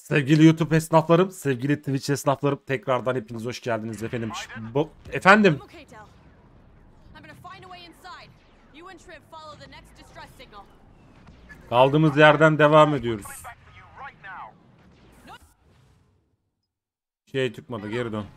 Sevgili YouTube esnaflarım, sevgili Twitch esnaflarım, tekrardan hepiniz hoş geldiniz efendim. Efendim, kaldığımız yerden devam ediyoruz. Şey çıkmadı, geri dön.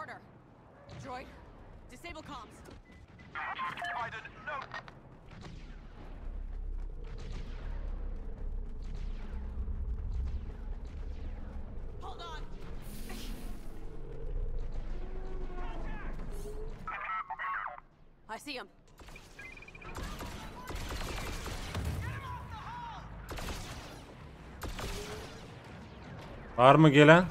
I see him. Var mı gelen?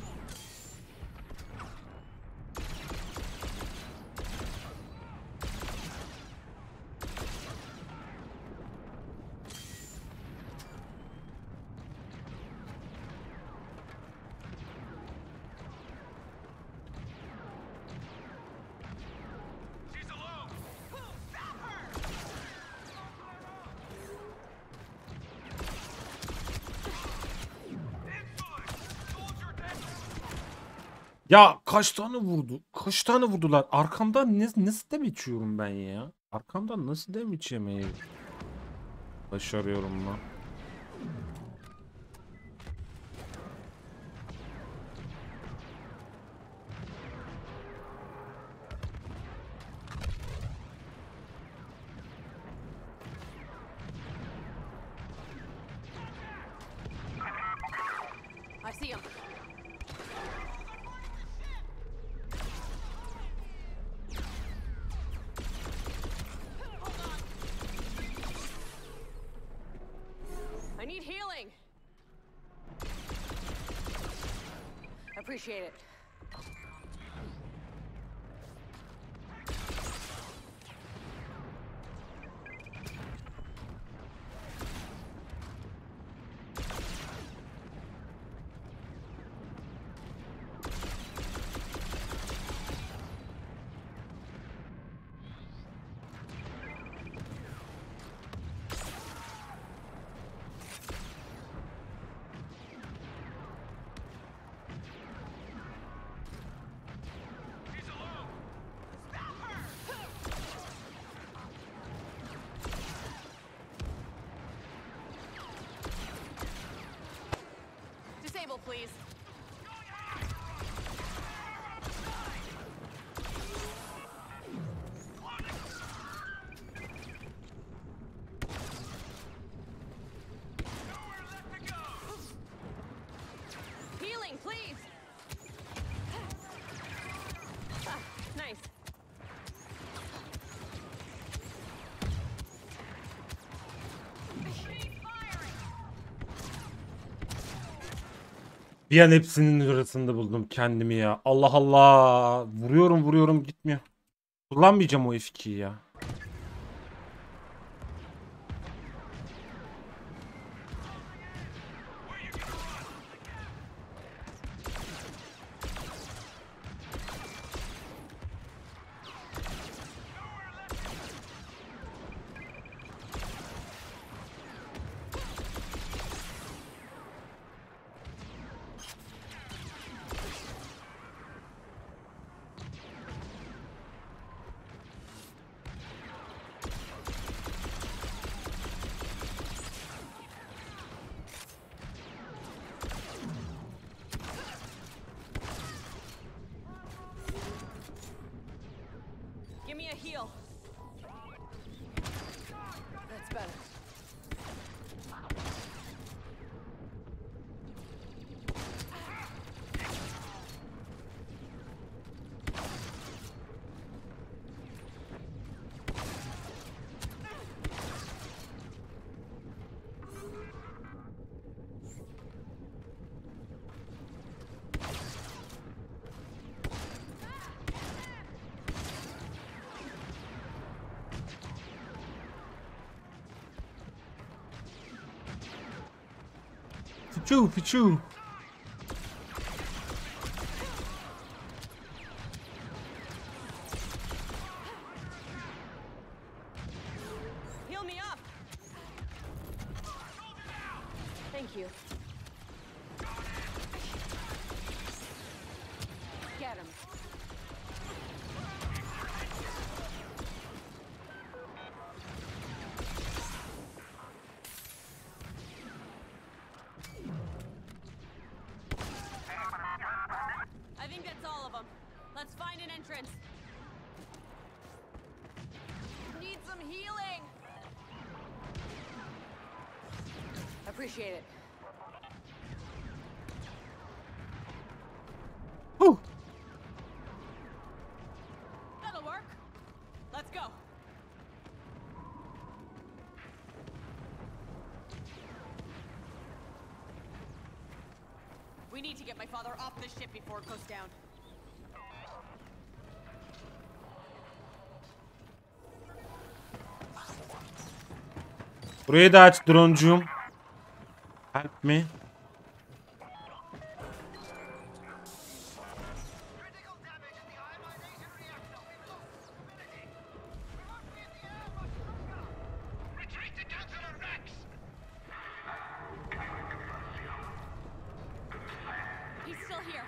Ya kaç tane vurdu? Kaç tane vurdular? Arkamdan nasıl dem içiyorum ben ya? Arkamdan nasıl dem içemeyi başarıyorum lan? I see him. I need healing. Appreciate it. Disable, please. Healing, please. Ah, nice. Bir an hepsinin arasında buldum kendimi ya. Allah Allah. Vuruyorum gitmiyor. Kullanmayacağım o F2'yi ya. Give me a heal. That's better. Pichu. Heal me up. Thank you. Let's find an entrance. Need some healing. Appreciate it. Huh. That'll work. Let's go. We need to get my father off this ship before it goes down. Burayı da aç droncuğum. Help me. Critical damage in the ionization reactor. We've lost stability. We won't be in the air much longer. Retreat to Councilor Rex. He's still here.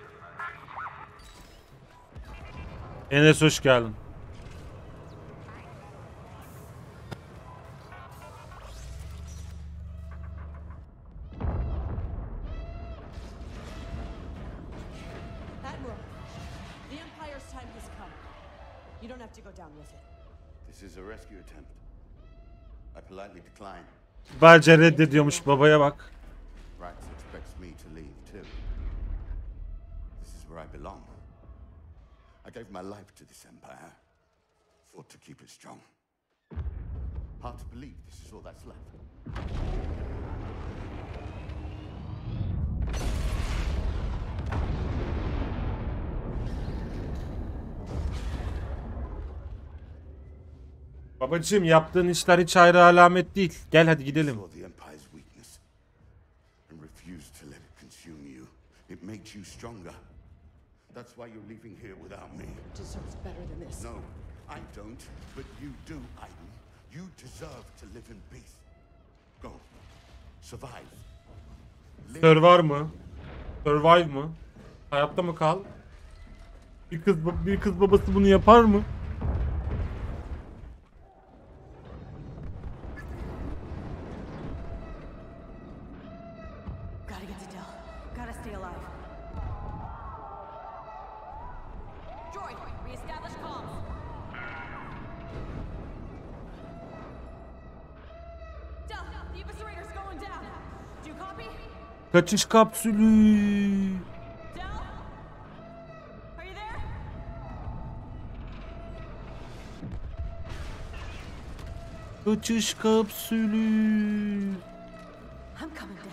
Enes hoş geldin. Admiral, the Empire's time has come. You don't have to go down with it. This is a rescue attempt. I politely decline. Kibarca reddediyormuş, babaya bak. Rax expects me to leave too. This is where I belong. I gave my life to this empire. Fought to keep it strong. Hard to believe this is all that's left. Babacığım, yaptığın işler hiç ayrı alamet değil. Gel hadi gidelim. Saw the empire's weakness and refused to let it consume you. It makes you stronger. That's why you're leaving here without me. Deserves better than this. No, I don't, but you do, Aiden. You deserve to live in peace. Go. Survive. Live. Survive mı? Survive mı? Hayatta mı kal? Bir kız babası bunu yapar mı? Gotta get to Del. Gotta stay alive. Droid, reestablish comms. Del, the eviscerator's going down. Do you copy? Kaçış kapsülü. Del? Are you there? Kaçış kapsülü. I'm coming, Del.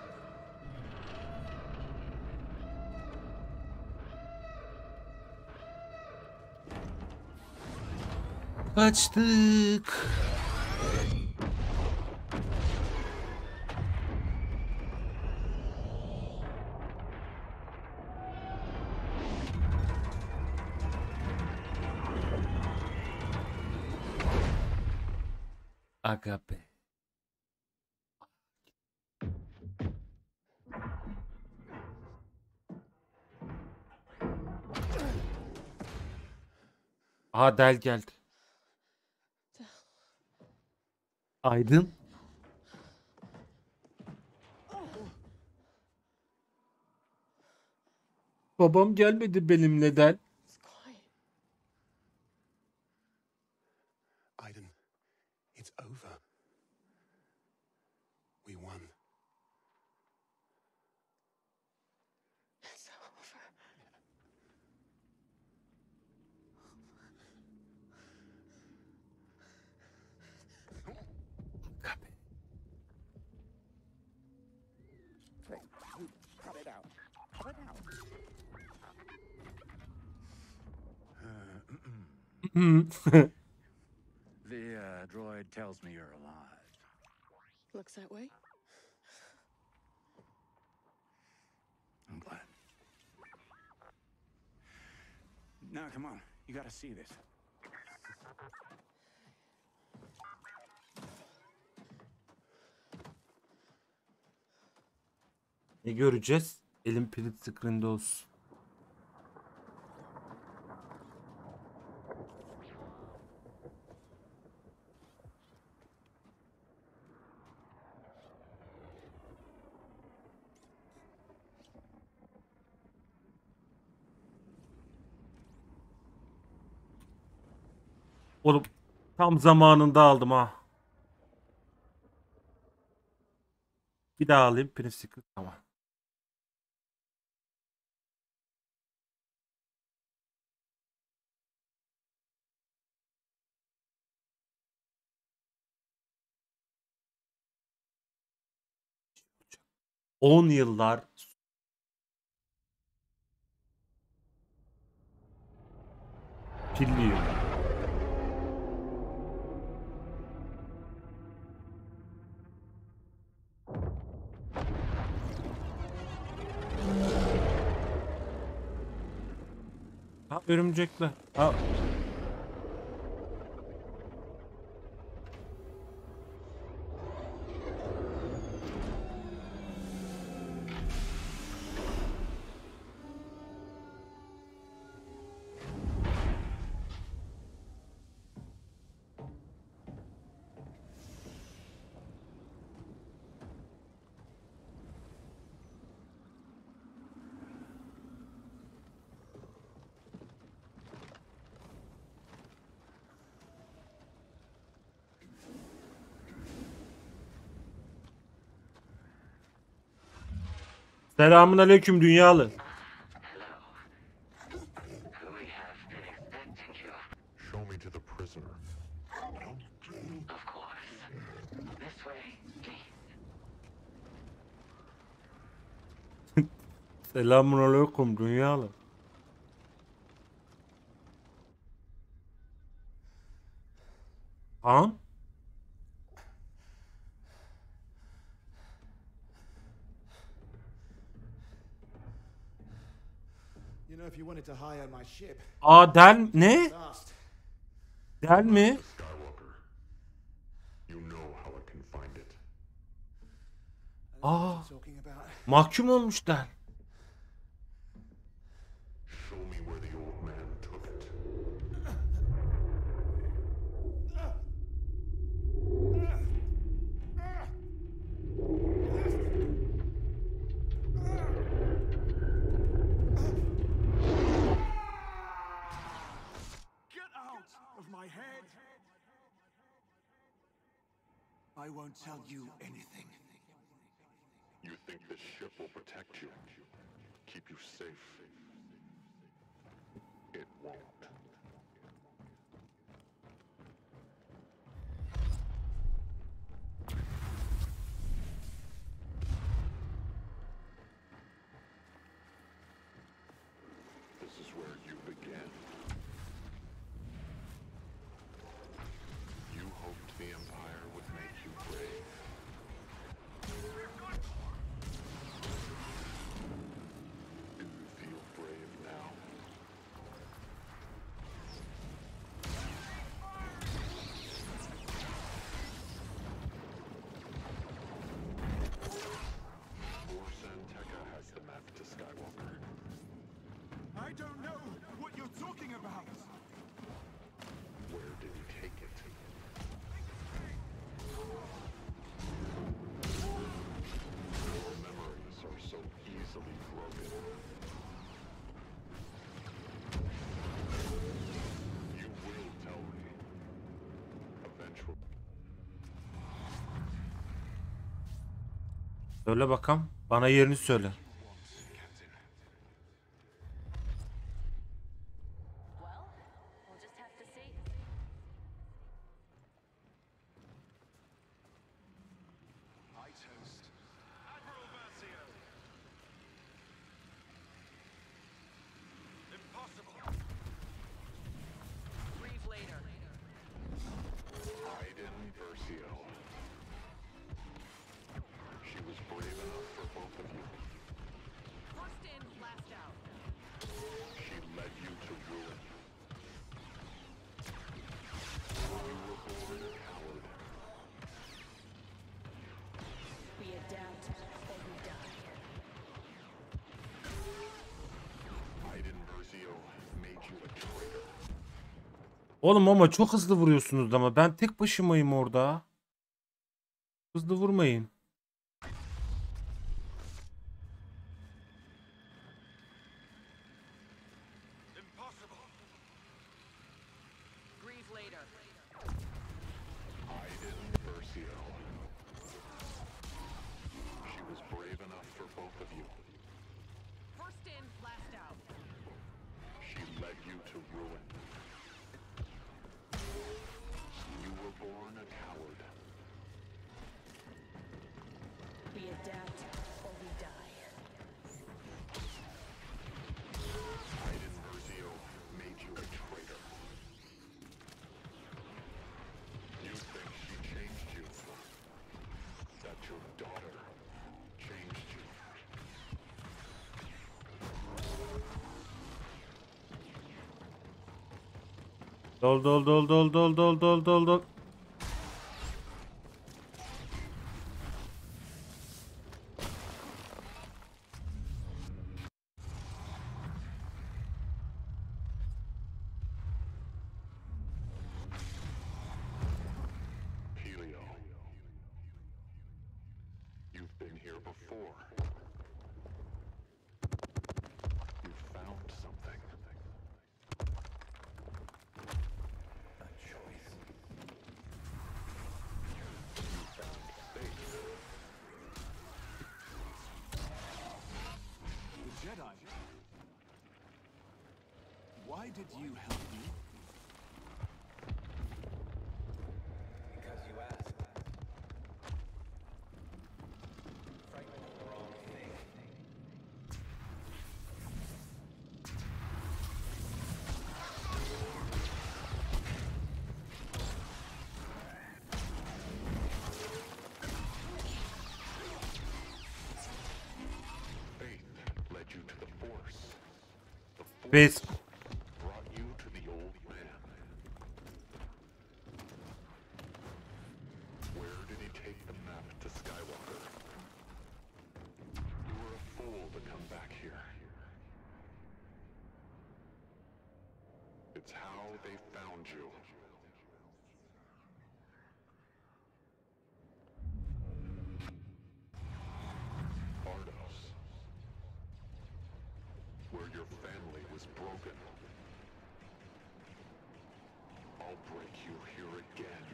Kaçtık. Aga be. Aha, Del geldi. Aydın. Babam gelmedi benimle, Del. It's quiet. Aiden, it's over. We won. It's over. Cut it out. Cut it out. The droid tells me you're alive. Looks that way. I'm glad. Now, come on. You gotta see this. Ne göreceğiz? Elim print screen'de olsun. Oğlum tam zamanında aldım ha. Bir daha alayım. Prince Secret. Tamam. On yıllar pilliyor. Ha örümcekler. Ha. Selamun aleyküm dünyalı. Show me to the prisoner. Of course. This way, please. Selamun aleyküm dünyalı. Han? You know, if you wanted to hire my ship, Aa del ne? fast. Del mi? Skywalker. You know how I can find it. I don't know Aa, what you're talking about. mahkum olmuş del. Show me where the old man took it. Get out of my head! I won't tell you anything. You think this ship will protect you, keep you safe? It won't. This is where you began. You hoped the Empire would make you brave. Do you feel brave now? Force Anteca has the map to Skywalker. I don't know what you're talking about. Where did he take it? Your memories are so easily broken. You will tell me. Eventually. Söyle bakalım. Bana yerini söyle. Well, we'll just have to see. I toast Admiral Versio. Impossible. Breathe later. Iden Versio. She was brave enough for both of you. First in, last out. She led you to ruin. You were born a coward. We adapt or we die. Iden Versio made you a traitor. Oğlum ama çok hızlı vuruyorsunuz ama ben tek başımayım orada. Hızlı vurmayın. Impossible. Breathe later. Mercio. She was brave enough for both of you. First in, last out. She led you to ruin. You were born a coward. We adapt or we die. Aiden Mercio made you a traitor. You think she changed you. That your daughter changed you. Dol. Helio. You've been here before. You found something. A choice. You found faith. The Jedi. Why did you help me? Because you asked. Frightened of the wrong thing. Faith led you to the Force. The Biz. Force brought you to the old man. Where did he take the map to Skywalker? You were a fool to come back here. It's how they found you. Bardos. Where your family was broken. I'll break you here again.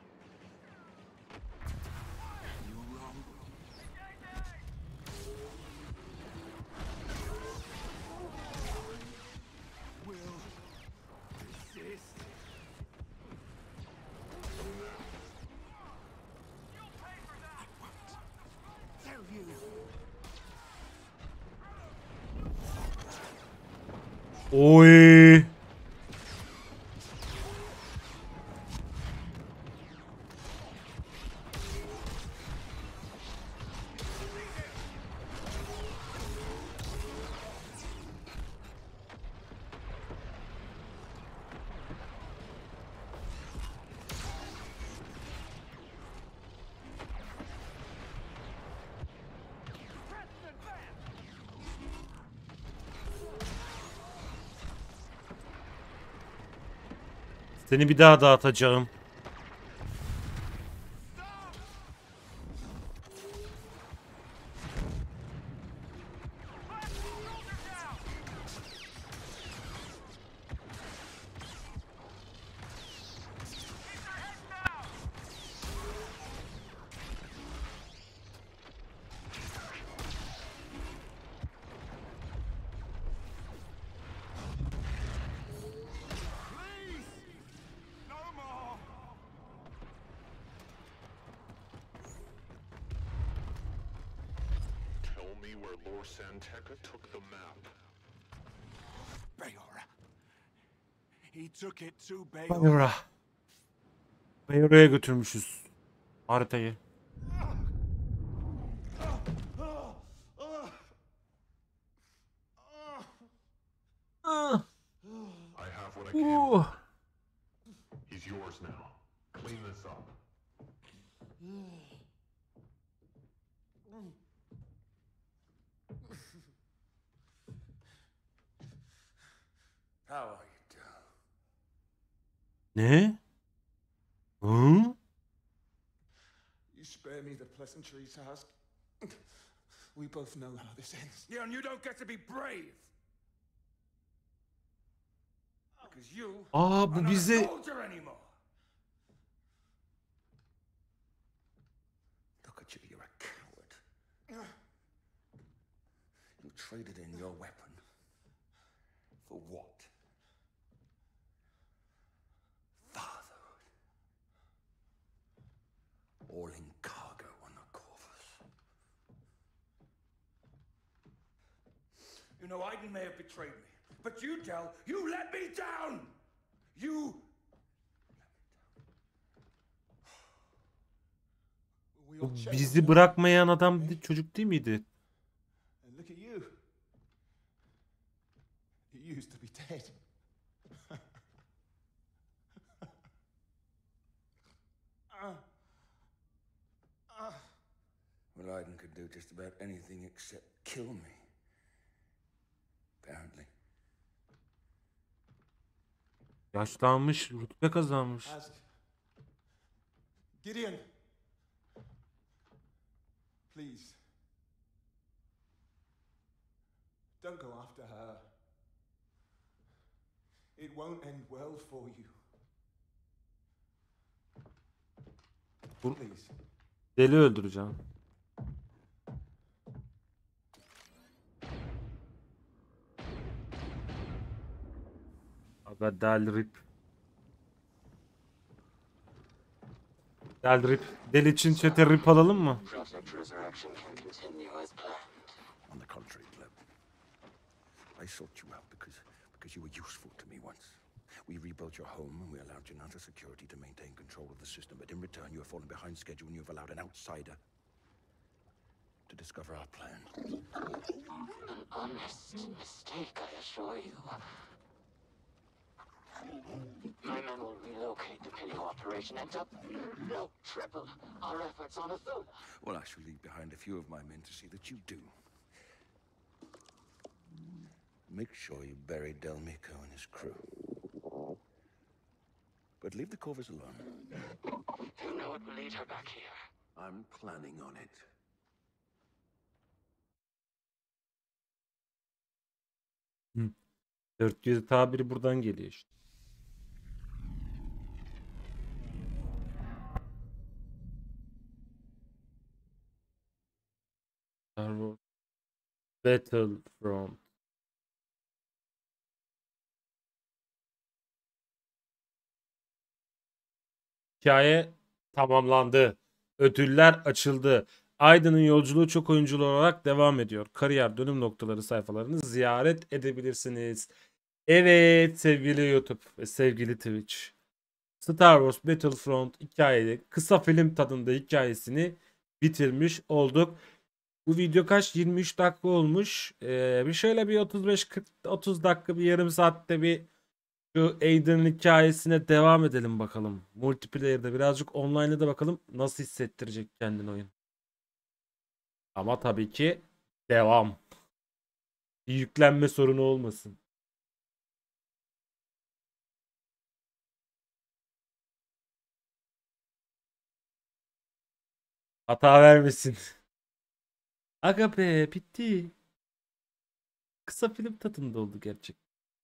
You wrong. Will resist. Tell you. Oy. Seni bir daha dağıtacağım. No more. Tell me where Lord Santeca took the map. Bayora. He took it to Bayora. Bayora. Bayora'ya götürmüşüz haritayı. I have what I can. He's yours now. Clean this up. How are you doing? Ne? Hı? You spare me the pleasantries, task. We both know how this ends. Yeah, and you don't get to be brave. Because you Aa, are bu not a bize soldier anymore. traded in your weapon. For what? Fatherhood. All in cargo on the Corvus. You know, Aiden may have betrayed me, but you, Del, you let me down! You We all changed. Bizi bırakmayan adam çocuk değil miydi? And look at you. You used to be dead. Well, Aiden could do just about anything except kill me. Apparently. Yaşlanmış, rütbe kazanmış. Ask. Gideon. Please. Don't go after her. It won't end well for you. Please. Deli öldüreceğim. Aga Delrip. Delrip. Deli için çete rip alalım mı? Project Resurrection can continue as planned. On the contrary, Gleb. I sought you out because you were useful to me once. We rebuilt your home and we allowed Janata Security to maintain control of the system, but in return you have fallen behind schedule and you have allowed an outsider to discover our plan. An honest mistake, I assure you. My men will relocate the Pinning operation and triple our efforts on Athula. Well, I shall leave behind a few of my men to see that you do. Make sure you bury Del Mico and his crew. But leave the Corvus alone. You know it will lead her back here. I'm planning on it. 400 tabiri buradan geliyor işte. Star Wars Battlefront. Hikaye tamamlandı. Ödüller açıldı. Aydın'ın yolculuğu çok oyunculu olarak devam ediyor. Kariyer dönüm noktaları sayfalarını ziyaret edebilirsiniz. Evet sevgili YouTube ve sevgili Twitch. Star Wars Battlefront hikayeli kısa film tadında hikayesini bitirmiş olduk. Bu video kaç? 23 dakika olmuş. Bir şöyle bir 35-40-30 dakika bir yarım saatte bir şu Aiden'ın hikayesine devam edelim bakalım. Multiplayer'da birazcık online'da da bakalım nasıl hissettirecek kendini oyun. Ama tabii ki devam. Bir yüklenme sorunu olmasın. Hata vermesin. Aga be bitti. Kısa film tadında oldu gerçek.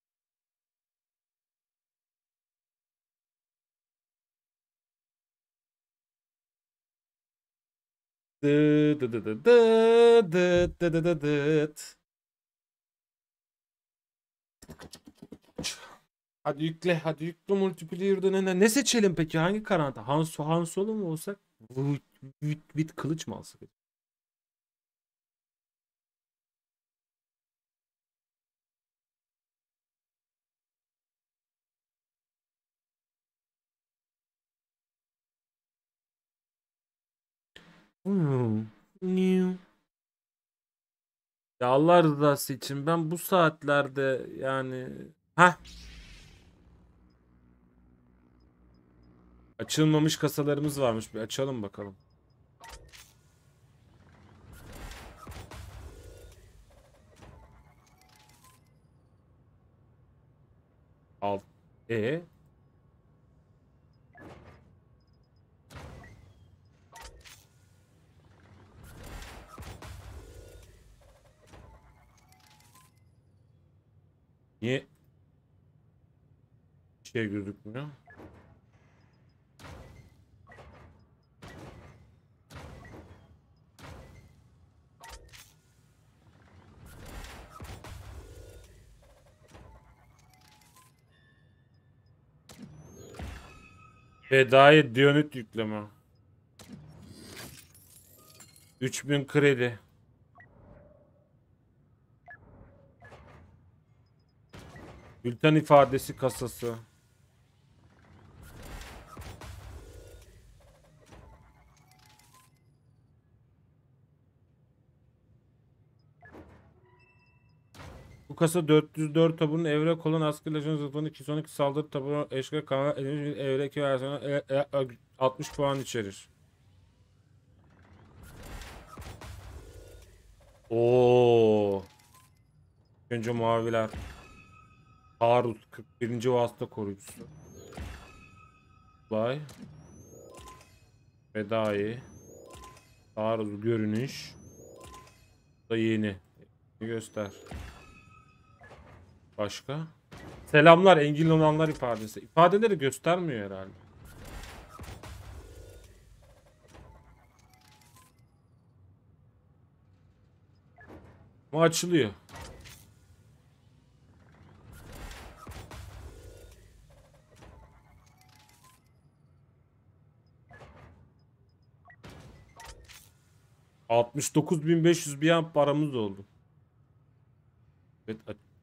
Hadi yükle, hadi yükle multiplayer'da ne seçelim peki? Hangi karakter? Han Solo mu olsak? With kılıç mı alsak? Ya Allah rızası için ben bu saatlerde yani açılmamış kasalarımız varmış, bir açalım bakalım. Al. Niye şey gözükmüyor? Fedai Diyonit yükleme. 3000 kredi. Bülten ifadesi kasası. Bu kasa 404 taburun evrek olan askeri lejyon zırhının 212 saldırı taburu eşkıya kanal edilmiş bir evrek versiyonu 60 puan içerir. Oo. Önce maviler. Taarruz 41. vasıta koruyucusu. Vay. Fedai. Taarruz görünüş. Bu da yeni. Göster. Başka? Selamlar Engin olanlar ifadesi. İfadeleri göstermiyor herhalde. Ama açılıyor. $69.500 bir an paramız oldu. Evet.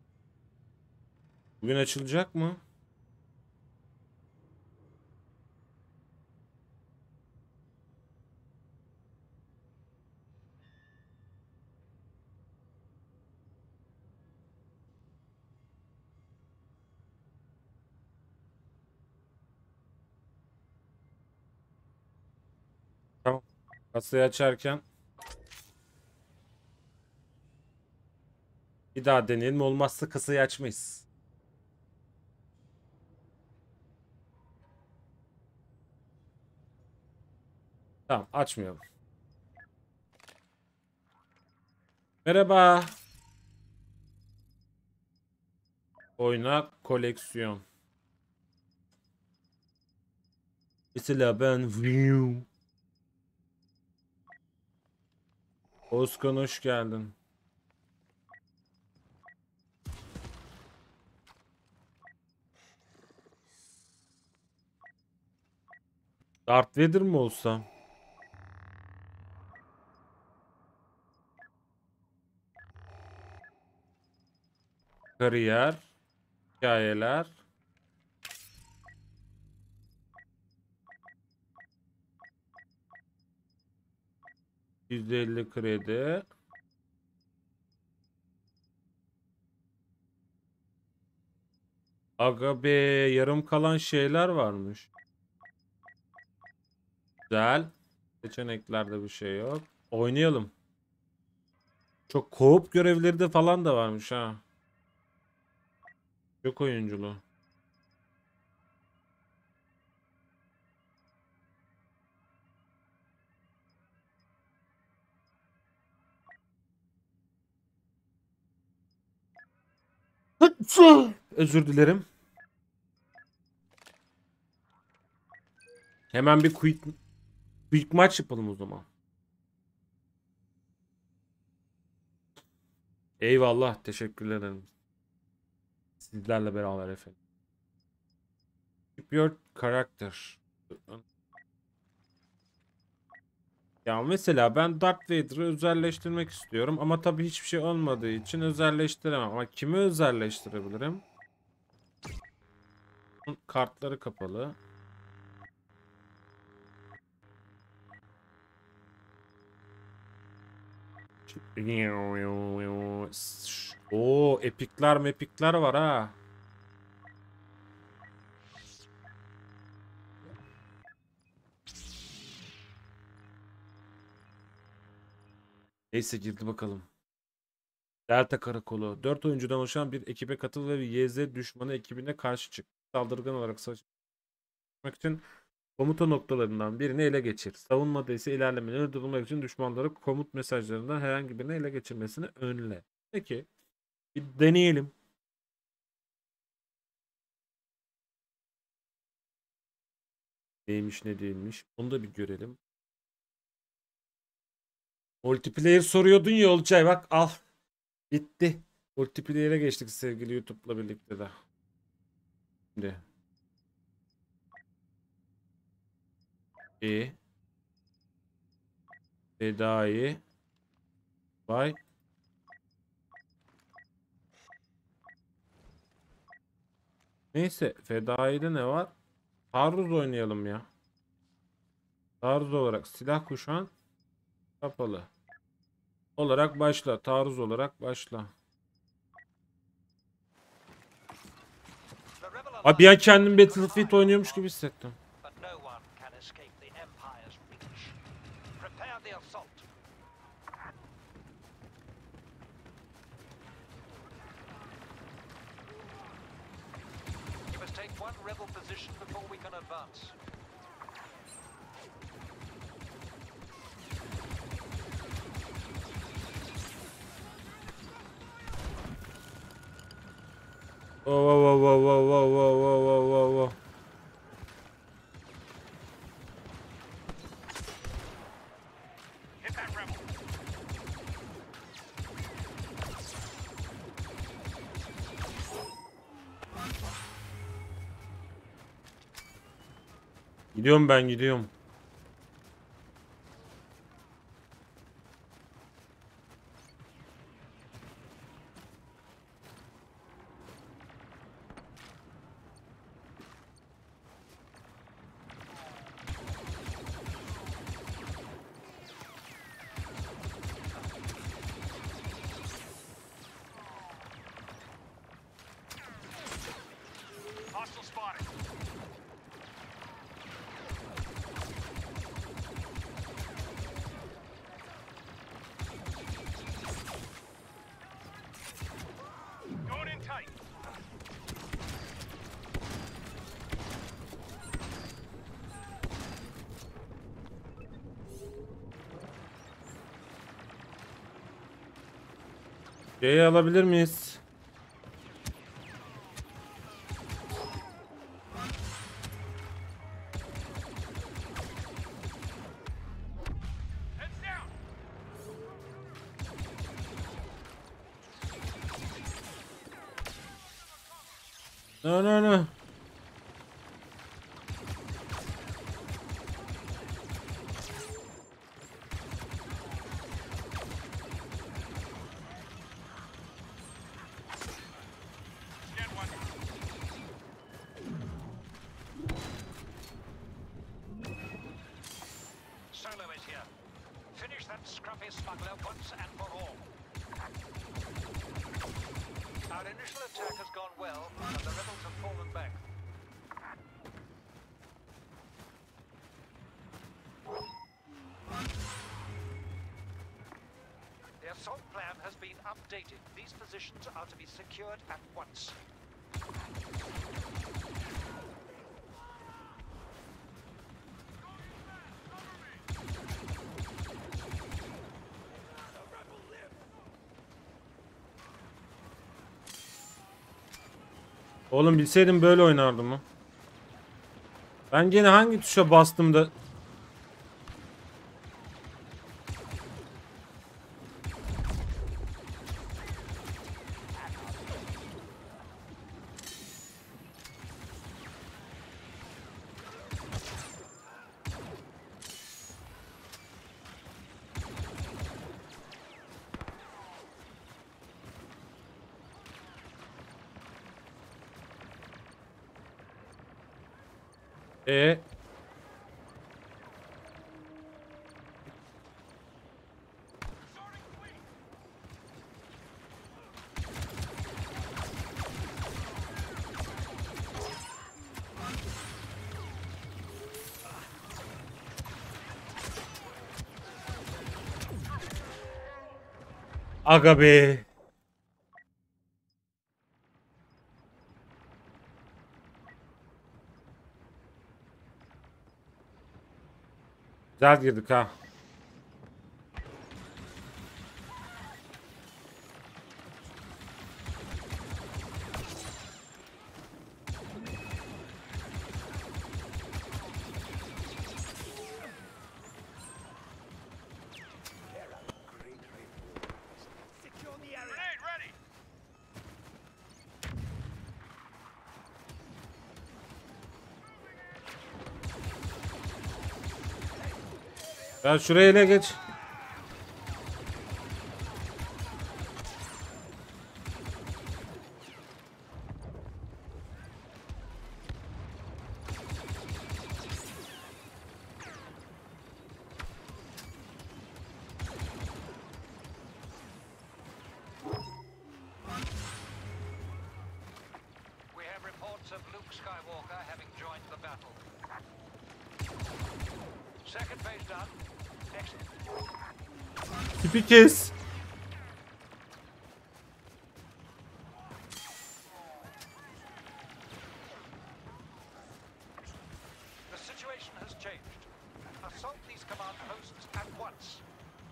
Bugün açılacak mı? Tamam. Kasayı açarken bir daha deneyelim. Olmazsa kasayı açmayız. Tamam, açmayalım. Merhaba. Oyna koleksiyon. Mesela ben Özkan hoş geldin. Darth Vader mi olsam? Kariyer, hikayeler. %50 kredi. Aga be, yarım kalan şeyler varmış. Güzel. Seçeneklerde bir şey yok. Oynayalım. Çok co-op görevleri de falan da varmış ha. Çok oyunculu. Özür dilerim. Hemen bir quick maç yapalım o zaman. Eyvallah, teşekkür ederim. Sizlerle beraber efendim. Keep your character. Ya mesela ben Darth Vader'ı özelleştirmek istiyorum ama tabii hiçbir şey olmadığı için özelleştiremem. Ama kimi özelleştirebilirim? Kartları kapalı. Oo, epikler var ha. Neyse, girdi bakalım. Delta Karakolu. 4 oyuncudan oluşan bir ekibe katıl ve YZ düşmanı ekibine karşı çık. Saldırgan olarak savaşmak için komuta noktalarından birini ele geçir. Savunmada ise ilerlemeleri durdurmak için düşmanları komut mesajlarından herhangi birini ele geçirmesini önle. Peki. Bir deneyelim. Neymiş ne değilmiş. Onu da bir görelim. Multiplayer soruyordun ya Olcay, bak al. Bitti. Multiplayer'e geçtik sevgili YouTube'la birlikte de. Şimdi. İyi. Fedai. Vay. Neyse, Fedai'de ne var? Taarruz oynayalım ya. Taarruz olarak silah kuşan kapalı. Olarak başla. Taarruz olarak başla. Abi ya kendim Battlefield oynuyormuş gibi hissettim. But no one can escape the Empire's reach. Prepare the assault. You must take one rebel position before we can advance. Whoa, whoa, whoa, whoa, whoa, whoa, whoa, whoa, whoa, whoa. Hit that rebel. Gidiyorum ben gidiyorum. Hostile spotted. Going in tight. Şeyi alabilir miyiz? Heads down. No, no, no. Get one. Solo is here. Finish that scruffy smuggler once and for all. Our initial attack has gone well, and the rebels have fallen back. The assault plan has been updated. These positions are to be secured at once. Oğlum bilseydim böyle oynardım mı? Ben gene hangi tuşa bastım da... Aga be. Güzel girdik ha. Grenade ready! Ya şuraya ele geç. We have reports of Luke Skywalker having joined the battle. Second phase done. Excellent. Tipi kes. The situation has changed. Assault these command posts at once.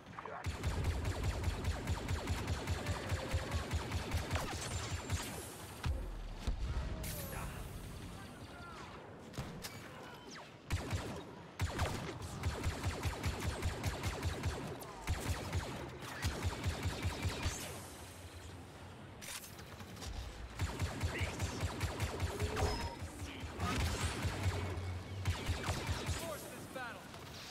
Force this battle.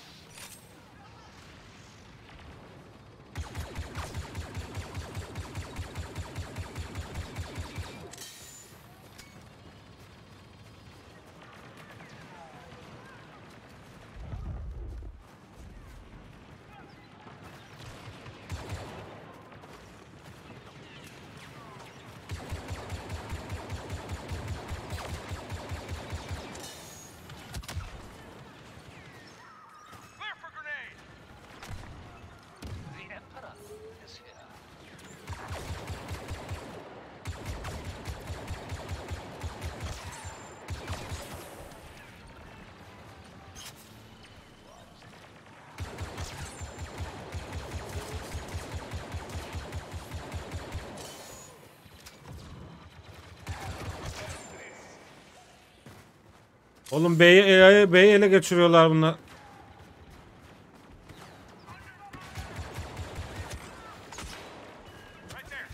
Clear for grenade. The Emperor is here. Oğlum B'yi ele geçiriyorlar bunlar. Right there.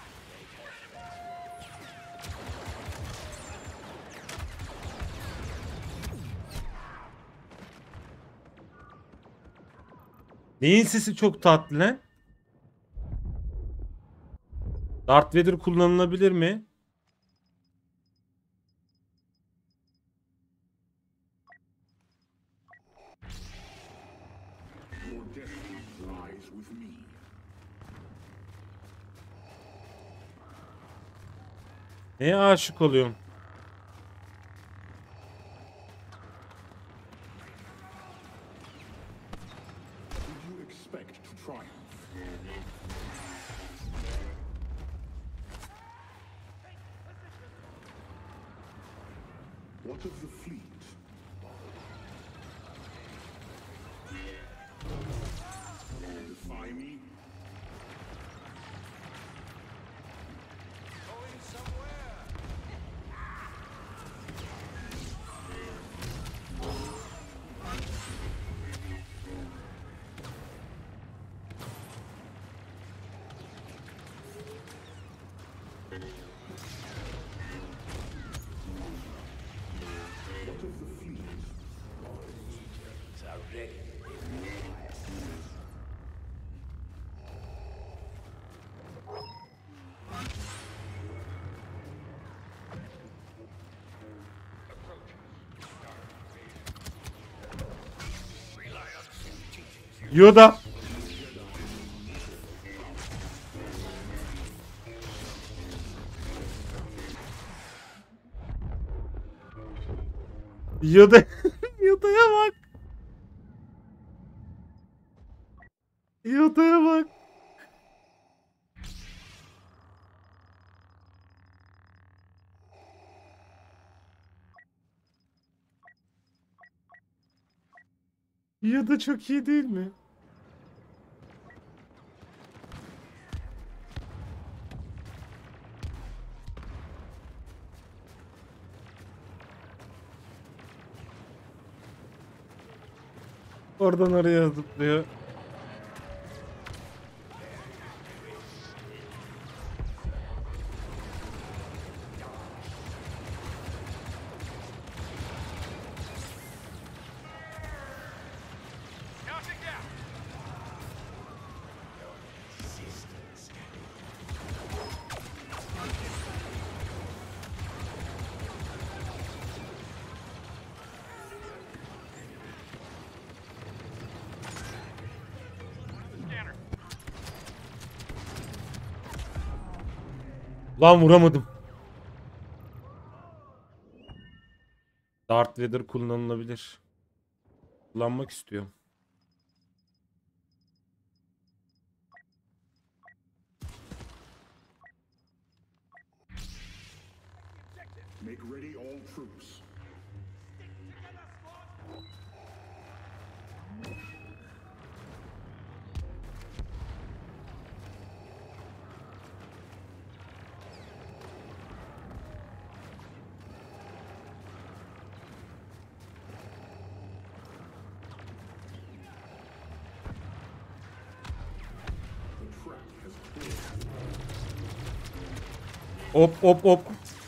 Neyin sesi çok tatlı lan? Darth Vader kullanılabilir mi? Your destiny lies with me. Neye aşık oluyorum? Did you expect to triumph? What of the fleet? Defy me? Going somewhere. What of the fleet? Yoda. Yoda. Yoda'ya bak. Yoda'ya bak. Yoda çok iyi değil mi? Oradan oraya zıplıyor. Counting down. Lan vuramadım. Darth Vader kullanılabilir. Kullanmak istiyorum. Make ready all troops. The track has cleared. Hop hop hop.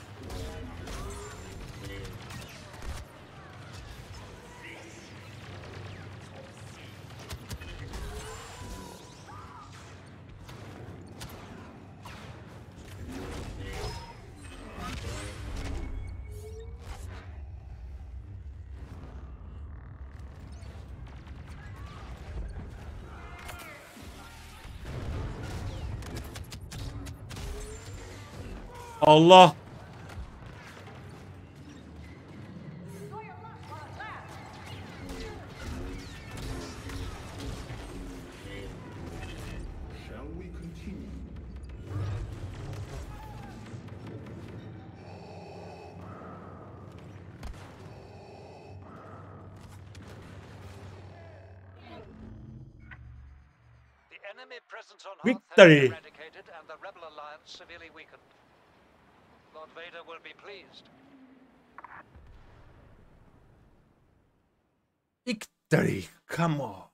Allah. Shall we continue? The enemy presence on Hoth Victory. has been eradicated and the Rebel Alliance severely weakened. Lord Vader will be pleased. Victory. Come on.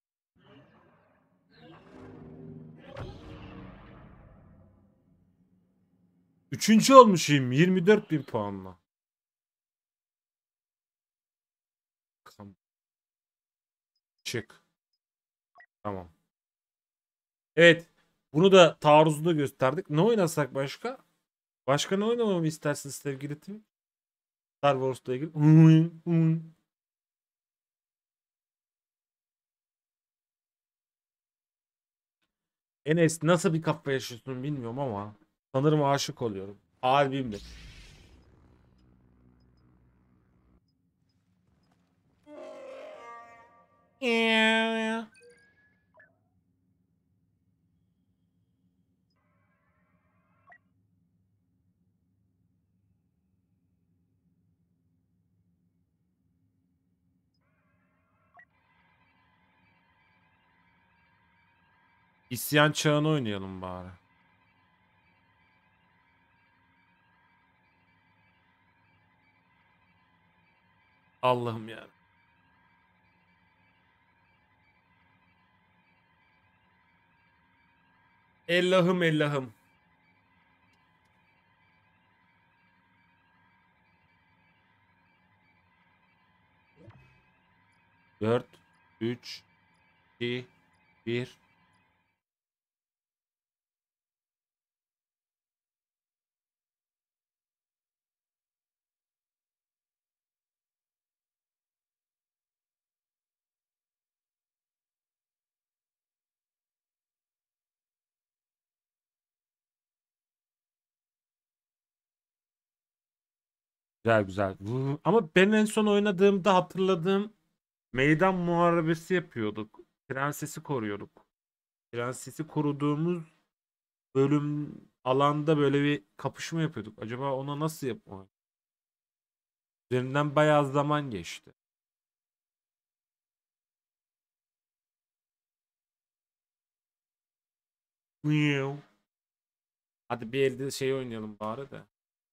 Üçüncü olmuşum 24.000 puanla. Çık. Tamam. Evet. Bunu da taarruzda gösterdik. Ne oynasak başka? Başka ne oynamamı istersiniz sevgili Tim? Star Wars'la ilgili. Enes nasıl bir kafa yaşıyorsun bilmiyorum ama sanırım aşık oluyorum. Albümde. İsyan çağını oynayalım bari. Allah'ım ya. Allah'ım Allah'ım. Dört, üç, iki, bir. Güzel güzel. Ama ben en son oynadığımda hatırladığım meydan muharebesi yapıyorduk. Prensesi koruyorduk. Prensesi koruduğumuz bölüm alanda böyle bir kapışma yapıyorduk. Acaba ona nasıl yapma? Üzerinden bayağı zaman geçti. Miau. Hadi bir elde şey oynayalım bari de.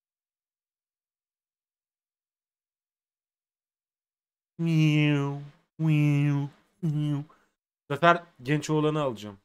Miau, miau, miau. Bu sefer genç oğlanı alacağım.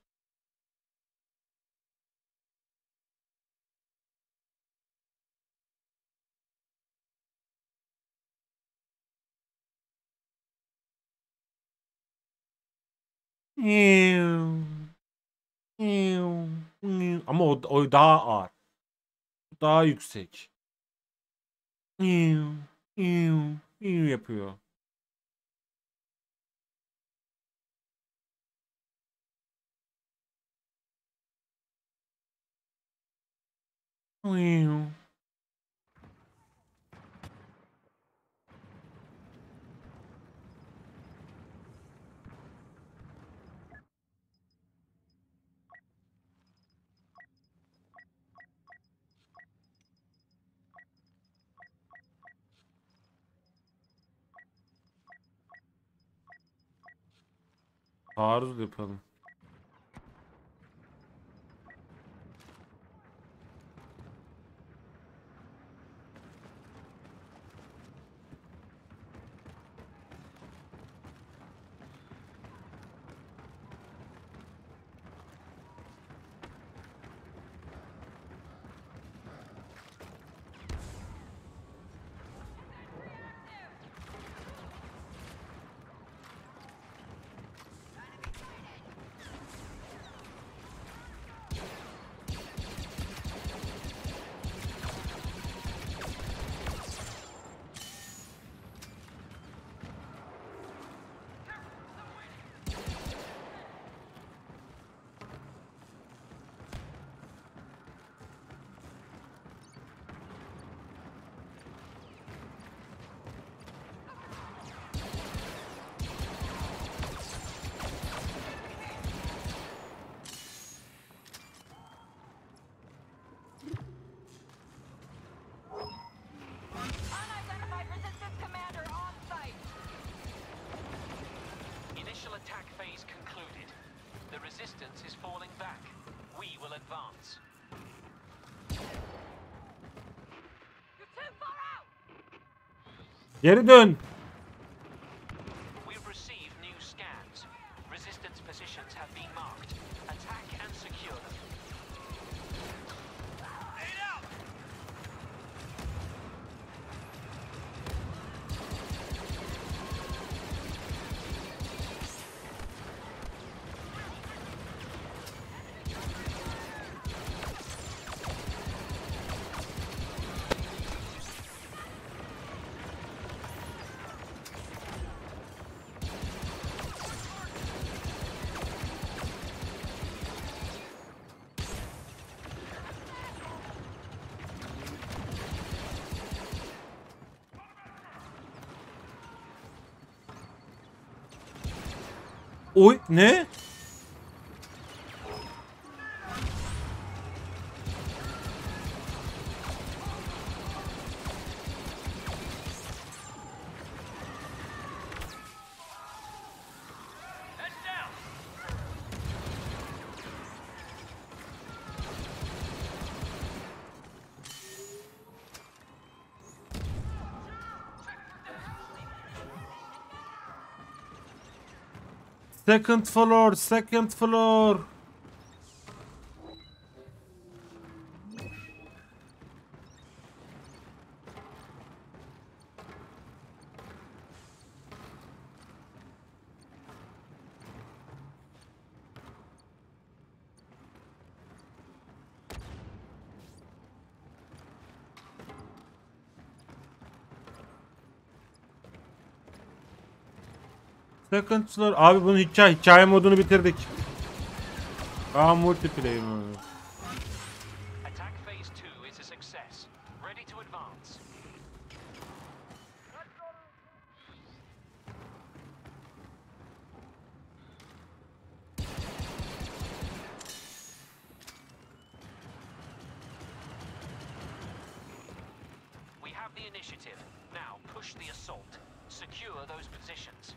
Miau, miau, miau. Ama o daha ağır. Daha yüksek. Miau, miau, miau yapıyor. Taarruz yapalım. Unidentified resistance commander on site. Initial attack phase concluded. The resistance is falling back. We will advance. You're too far out. Geri dön. We've received new scans. Resistance positions have been marked. Attack and secure them. Oy ne? Second floor, second floor. Second floor. Abi bunun hikaye modunu bitirdik. Multiplayer modu. Attack phase 2 is a success. Ready to advance. We have the initiative. Now push the assault. Secure those positions.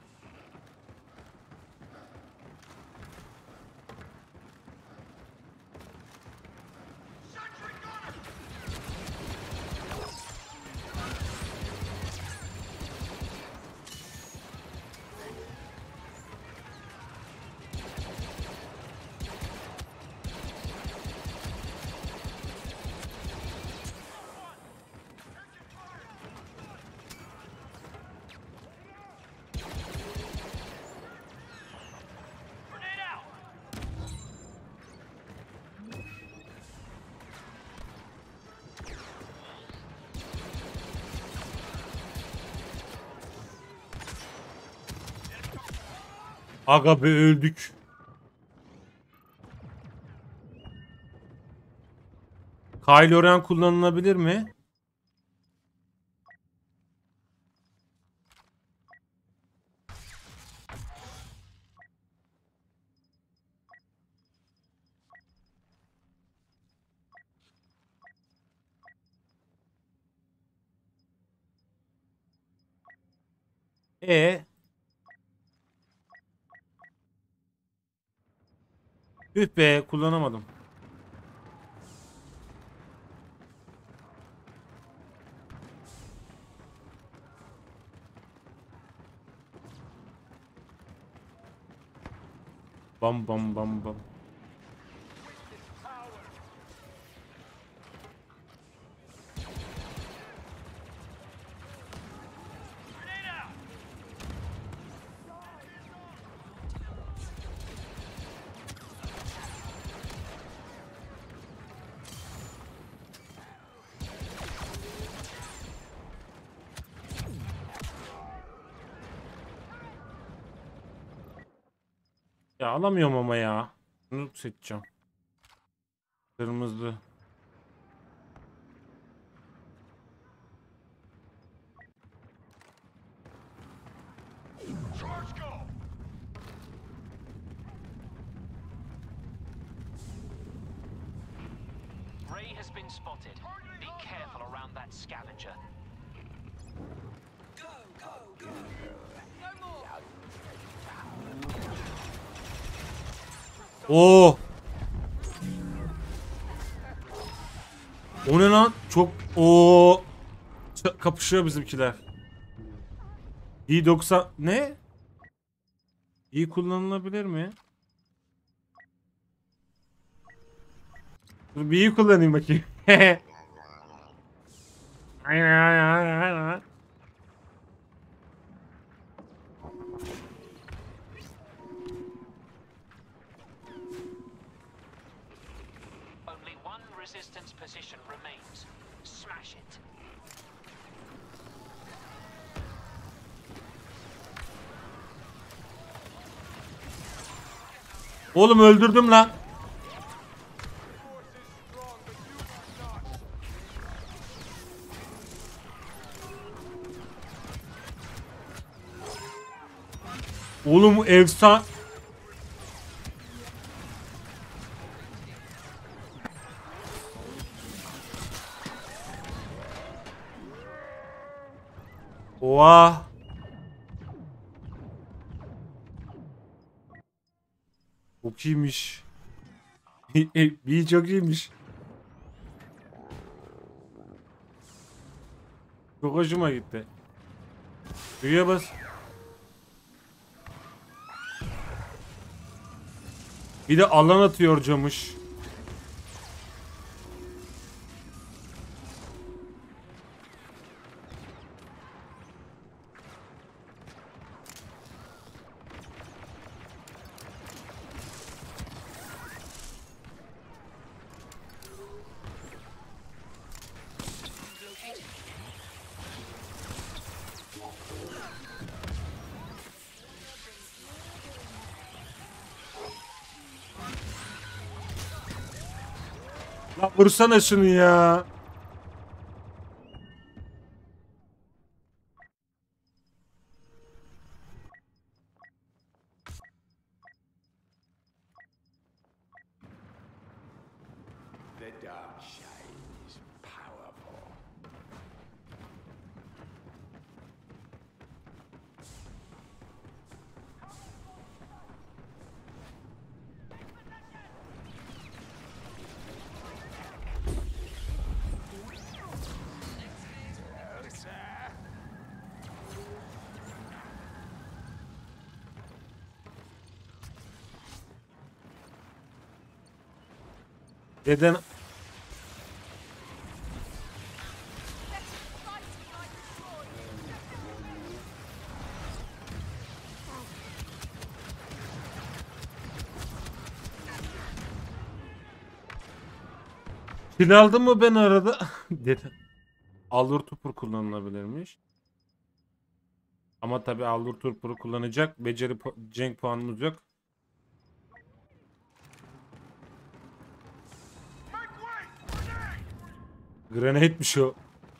Aga be öldük. Kylo Ren kullanılabilir mi? Üh be, kullanamadım. Bam bam bam bam. Ya alamıyorum ama ya. Bunu seçeceğim. Kırmızı. Ray has been spotted. Be careful around that scavenger. Oo. O ne lan? Çok o kapışıyor bizimkiler. i90 ne? İyi kullanılabilir mi? Dur bir iyi kullanayım bakayım. Aynen. Only one resistance position remains. Smash it. Oğlum öldürdüm lan. Oğlum efsane. Oha. Çok iyiymiş. Bir çok iyiymiş. Çok hoşuma gitti. Büyüye bas. Bir de alan atıyor camış. Lan vursana şunu ya. The dark side is powerful. Neden? Kill aldım mı ben arada? Dedi. Allur Tupur kullanılabilirmiş. Ama tabi Allur Tupur'u kullanacak beceri cenk puanımız yok. Grenade'miş o.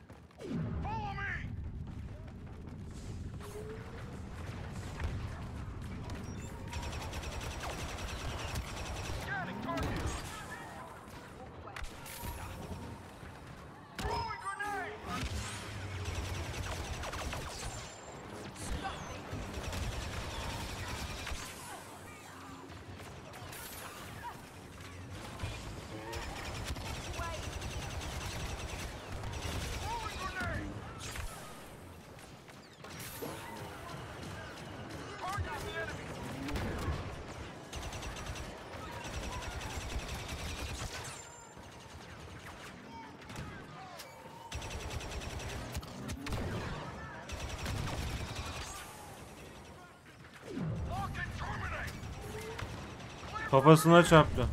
Kafasına çarptı.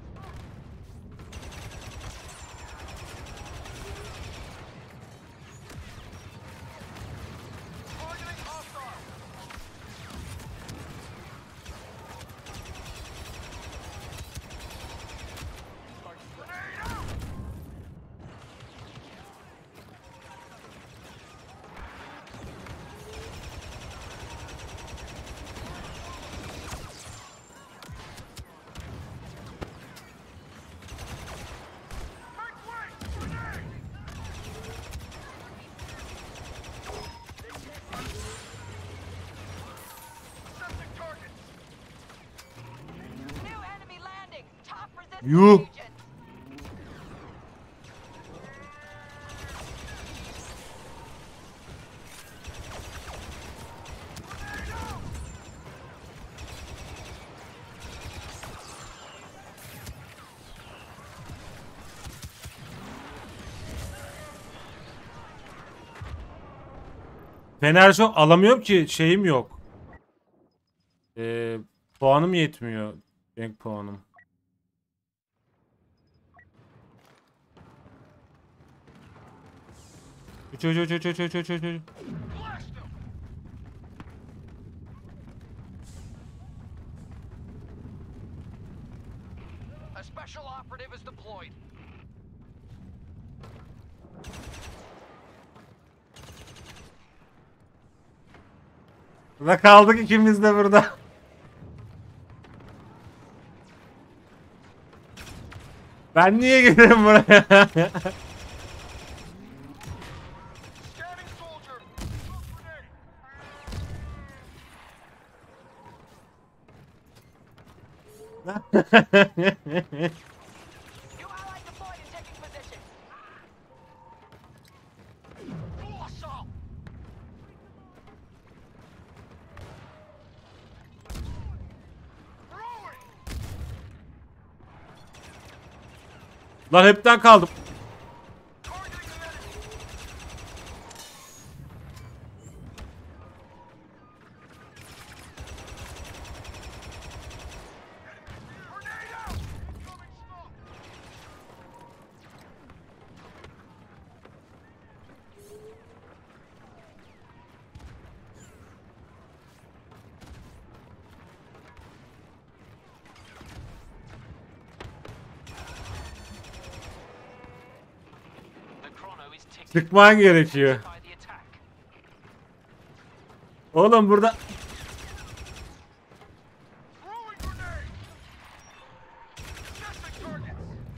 New enemy landing. Top resistance Yuh. agent. Fener Show alamıyorum ki, şeyim yok. Puanım yetmiyor. Renk puanım. Uç. A special operative is deployed. Burada kaldık ikimiz de burada. Ben niye gidiyorum buraya? Scanning soldier. New ally deployed and taking position. Full assault. Throwing. Lan hepten kaldım. Targeting the enemy. Grenade out. Incoming smoke. The chrono is ticking. Çıkman gerekiyor. By the attack. Oğlum burada Throwing grenade. Contesting targets.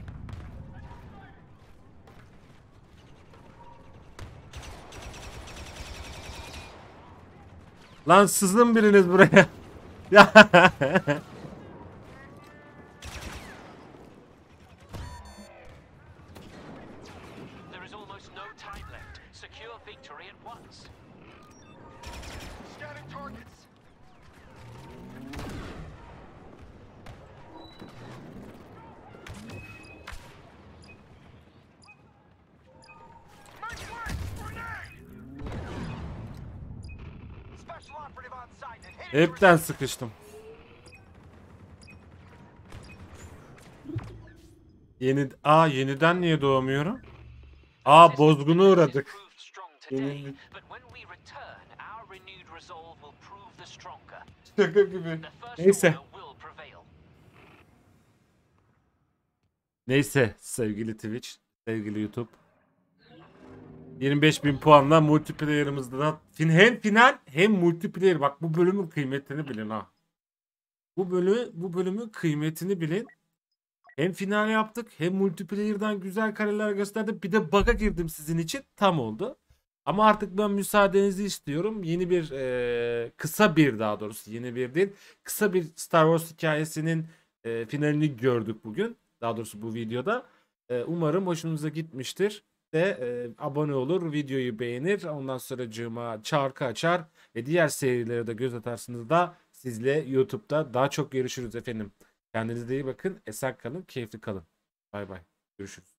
lan sızın biriniz buraya. Ya. There is almost no time left. Secure victory at once. Scanning targets. Make way! Grenade! Special operative on site and hit it. Hepten sıkıştım. Yeniden niye doğamıyorum? Bozguna uğradık. Proved strong today, Yenildik. but when we return, our renewed resolve will prove the stronger. Şaka gibi. The first Neyse. order will prevail. Neyse sevgili Twitch, sevgili YouTube. 25.000 puanla multiplayer'ımızda da hem final hem multiplayer. Bak bu bölümün kıymetini bilin ha. Bu bölümün kıymetini bilin. Hem final yaptık hem multiplayer'dan güzel kareler gösterdim. Bir de bug'a girdim sizin için. Tam oldu. Ama artık ben müsaadenizi istiyorum. Yeni bir kısa bir daha doğrusu yeni bir değil. Kısa bir Star Wars hikayesinin finalini gördük bugün. Daha doğrusu bu videoda. Umarım hoşunuza gitmiştir. De abone olur, videoyu beğenir. Ondan sonra çarkı açar ve diğer serilere de göz atarsınız da sizle YouTube'da daha çok görüşürüz efendim. Kendinize iyi bakın. Esen kalın, keyifli kalın. Bay bay. Görüşürüz.